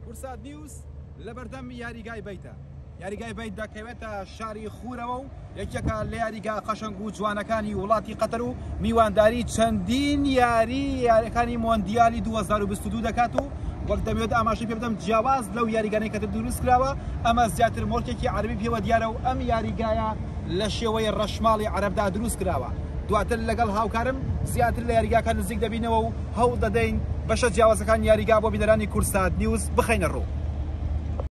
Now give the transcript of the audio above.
کورسات نیوز لە بەردەم یاریگای بیتە. یاریگای بیت دەکەوێتە شاری خوورەوە و یەکێکە لە یاریگا قەشەنگ و جوانەکانی وڵاتی قەتەر و میوانداری چەندین یاریەکانی مۆندیالی 2022 دەکات و وەک دەمەوێت ئاماژەی پێ بدەم جیاواز لەو یاریگانەی کە دروست کراوە ئەمە زیاتر مۆڵکێکی عەربی پێوە دیارە و ئەم یاریگایە لە شێوەی ڕەشماڵی عەرەبدا دروست کراوە. دواتر لەگەڵ هاوکارم زیاتر لە یاریگاکان نزیک دەبینەوە و هەوڵ دەدەین بەشە جیاوازەکان یاریگا بۆ بینەرانی کورسات نیوز بخەینە ڕوو.